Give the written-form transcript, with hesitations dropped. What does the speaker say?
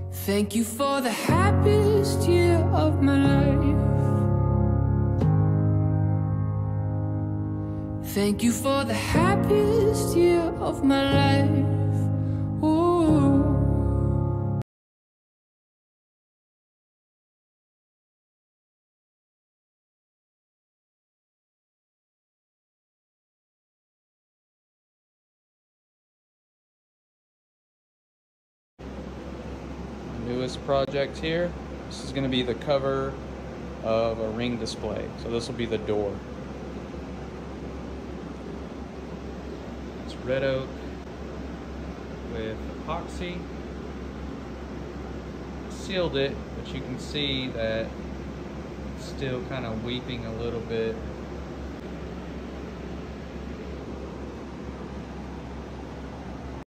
Thank you for the happiest year of my life. Thank you for the happiest year of my life. Ooh. Newest project here. This is going to be the cover of a ring display. So this will be the door. It's red oak with epoxy. Sealed it, but you can see that it's still kind of weeping a little bit.